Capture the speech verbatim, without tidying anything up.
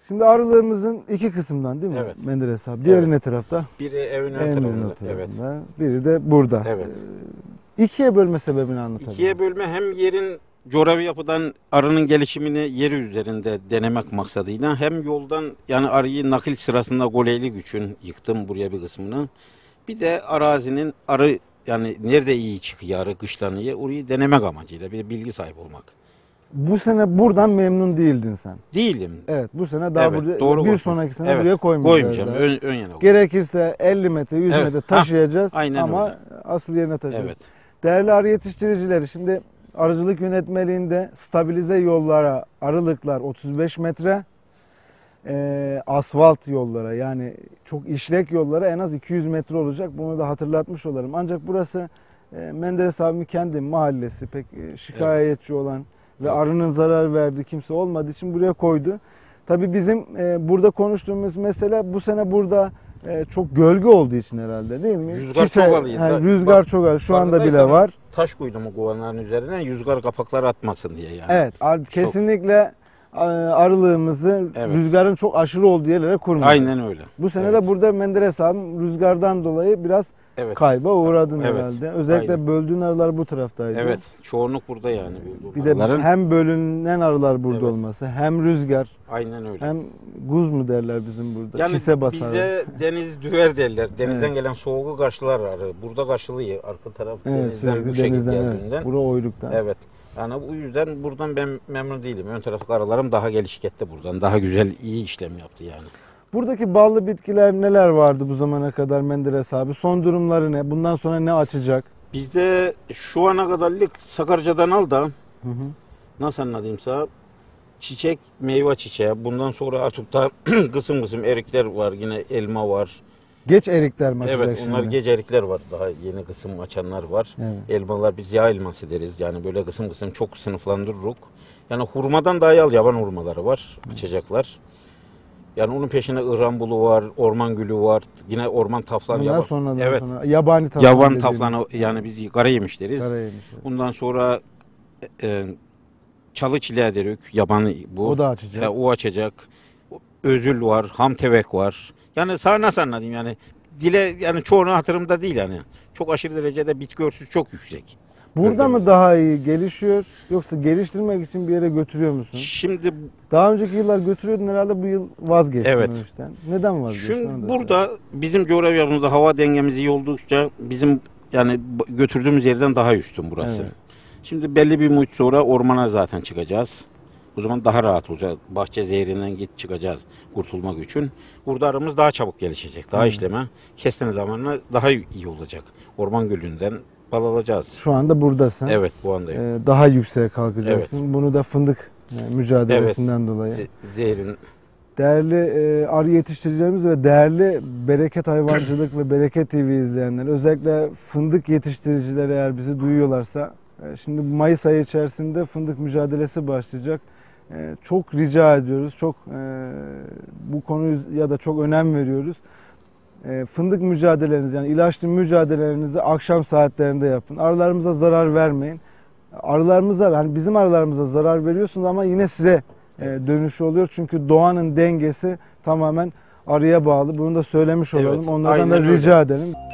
Şimdi arılığımızın iki kısımdan değil mi? Evet. Menderes abi. Diğeri Evet. ne tarafta? Biri evin ön Evimizin tarafında. o Evet. tarafında. Biri de burada. Evet. Ee, ikiye bölme sebebini anlatabilir. İkiye bölme hem yerin coğrafi yapıdan arının gelişimini yeri üzerinde denemek maksadıyla hem yoldan yani arıyı nakil sırasında goleyli güçün yıktım buraya bir kısmını. Bir de arazinin arı yani nerede iyi çıkıyor arı kışlanıyor orayı denemek amacıyla bir bilgi sahibi olmak. Bu sene buradan memnun değildin sen. Değilim. Evet, bu sene daha Evet, buraya, doğru bir konuştun. sonraki sene Evet, buraya koymayacağız. koymayacağım. daha. Ön, ön yana koyacağım. Gerekirse elli metre, yüz Evet, metre ha, taşıyacağız aynen ama öyle. asıl yerine taşıyacağız. Evet. Değerli arı yetiştiricileri, şimdi arıcılık yönetmeliğinde stabilize yollara arılıklar otuz beş metre, e, asfalt yollara yani çok işlek yollara en az iki yüz metre olacak. Bunu da hatırlatmış olalım. Ancak burası e, Menderes abimin kendi mahallesi, pek e, şikayetçi olan ve Evet. arının zarar verdiği kimse olmadığı için buraya koydu. Tabii bizim e, burada konuştuğumuz mesele bu sene burada e, çok gölge olduğu için herhalde değil mi? Rüzgar Çiçek- çok alıyor. he, Da- rüzgar bak, çok alıyor. Şu anda bile farkındaysan var. Taş koydum o kovanların üzerine rüzgar kapakları atmasın diye yani. Evet, ar- kesinlikle e, arılığımızı Evet. rüzgarın çok aşırı olduğu yerlere kurmuyoruz. Aynen öyle. Bu sene Evet. de burada Menderes abim rüzgardan dolayı biraz Evet. kayba uğradın Evet, herhalde. Özellikle aynen. böldüğün arılar bu taraftaydı. Evet. Çoğunluk burada yani. Bir de Arıların. hem bölünen arılar burada Evet. olması, hem rüzgar, Aynen öyle. hem guz mu derler bizim burada. Yani Çise basar. bizde deniz düver derler. Denizden Evet. gelen soğuğu karşılar arı. Burada karşılıyor. Arka taraf Evet, denizden sürekli bu şekilde denizden, geldiğinden. evet. Bura oyruktan. Evet. Yani bu yüzden buradan ben memnun değilim. Ön tarafı arılarım daha gelişik etti buradan. Daha güzel, iyi işlem yaptı yani. Buradaki ballı bitkiler neler vardı bu zamana kadar Menderes abi? Son durumları ne? Bundan sonra ne açacak? Bizde şu ana kadarlık Sakarca'dan al da Hı hı. nasıl anlatayım sana? Çiçek, meyve çiçeği. Bundan sonra artık da kısım kısım erikler var. Yine elma var. Geç erikler mi açacak Evet, şimdi? onlar gece erikler var. Daha yeni kısım açanlar var. Evet. Elmalar biz yağ elması deriz. Yani böyle kısım kısım çok sınıflandırırız. Yani hurmadan daha al yaban hurmaları var. Açacaklar. Yani onun peşine ırambulu var, orman gülü var. Yine orman taflanı. Bunlar Yaban, sonradan evet. sonra. Yabani taflan Yaban dediğimiz. taflanı yani biz kara yemiş deriz. Karaymış, evet. Ondan sonra e, çalı çileği deriz. Yaban bu. O da açacak. E, o açacak. Özül var, hamtevek var. Yani sana nasıl anlatayım yani dile yani çoğunu hatırımda değil yani. Çok aşırı derecede bitki örtüsü çok yüksek. Burada Bölgemiz. mı daha iyi gelişiyor yoksa geliştirmek için bir yere götürüyor musun? Şimdi Daha önceki yıllar götürüyordun herhalde, bu yıl vazgeçtin Evet. o işten. Neden vazgeçtin? Onu Şimdi da burada bizim coğrafyamızda hava dengemiz iyi oldukça bizim yani götürdüğümüz yerden daha üstün burası. Evet. Şimdi belli bir müddet sonra ormana zaten çıkacağız. O zaman daha rahat olacak. Bahçe zehrinden git çıkacağız kurtulmak için. Burada arımız daha çabuk gelişecek. Daha Hı. işleme kestene zamanla daha iyi olacak. Orman gölünden bal alacağız. Şu anda buradasın. Evet bu andayım. Ee, daha yükseğe kalkacaksın. Bunu da fındık e, mücadelesinden dolayı. ze- zehrin Değerli e, arı yetiştiricilerimiz ve değerli Bereket Hayvancılık ve Bereket T V izleyenler, özellikle fındık yetiştiricileri eğer bizi duyuyorlarsa, e, şimdi Mayıs ayı içerisinde fındık mücadelesi başlayacak. E, çok rica ediyoruz, çok e, bu konuya da çok önem veriyoruz. E, fındık mücadelelerinizi, yani ilaçlı mücadelelerinizi akşam saatlerinde yapın. Arılarımıza zarar vermeyin. Arılarımıza, yani bizim arılarımıza zarar veriyorsunuz ama yine size e, dönüşü oluyor. Çünkü doğanın dengesi tamamen arıya bağlı. Bunu da söylemiş olalım. Evet, Onlardan da aynen rica öyle. edelim.